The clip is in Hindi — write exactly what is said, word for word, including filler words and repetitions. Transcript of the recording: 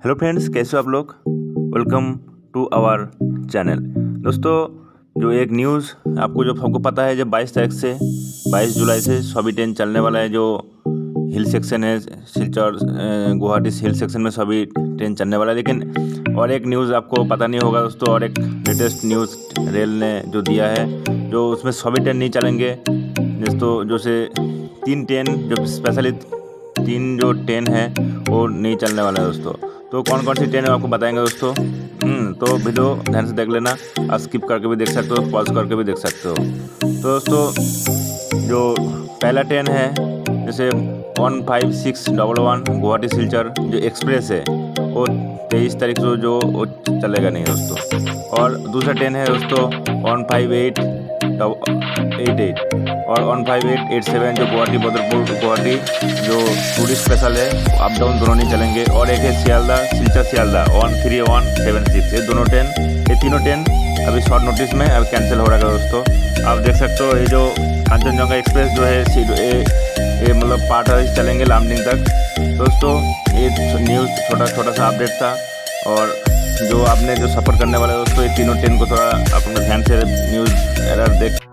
हेलो फ्रेंड्स, कैसे हो आप लोग। Welcome to our channel. दोस्तों, जो एक न्यूज़ आपको जो सबको पता है, जब बाईस तारीख से बाईस जुलाई से सभी ट्रेन चलने वाला है। जो हिल सेक्शन है सिलचर गुवाहाटी हिल सेक्शन में सभी ट्रेन चलने वाला है। लेकिन और एक न्यूज़ आपको पता नहीं होगा दोस्तों, और एक लेटेस्ट न्यूज़ रेल ने जो दिया है, जो उसमें सभी ट्रेन नहीं चलेंगे दोस्तों। जैसे तीन ट्रेन जो स्पेशली तीन जो ट्रेन है वो नहीं चलने वाला है दोस्तों। तो कौन कौन सी ट्रेन है आपको बताएंगे दोस्तों। हम्म तो वीडियो ध्यान से देख लेना, आप स्किप करके भी देख सकते हो, पॉज करके भी देख सकते हो। तो दोस्तों, जो पहला ट्रेन है जैसे one five six double one Guwahati Silchar जो एक्सप्रेस है, वो तेईस तारीख को जो वो चलेगा नहीं दोस्तों। और दूसरा ट्रेन है दोस्तों one five eight eight eight और one five eight eight seven जो गुवाहाटी बदरपुर गुवाहाटी जो टूरिस्ट स्पेशल है, अप डाउन दोनों नहीं चलेंगे। और एक है Sealdah Silchar Sealdah one three one seven six. ये दोनों ट्रेन ये तीनों ट्रेन अभी शॉर्ट नोटिस में अब कैंसिल हो रहा है दोस्तों। आप देख सकते हो, ये जो कांचनजंगा एक्सप्रेस जो है ये ये मतलब पार्ट चलेंगे लामडिंग तक दोस्तों। ये न्यूज़ छोटा छोटा सा अपडेट था। और जो आपने जो सफ़र करने वाले दोस्तों, ये तीनों ट्रेन को थोड़ा अपने ध्यान से न्यूज़ एरर देख